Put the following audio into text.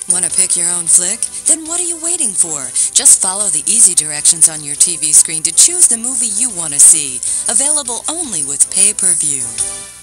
Want to pick your own flick? Then what are you waiting for? Just follow the easy directions on your TV screen to choose the movie you want to see. Available only with pay-per-view.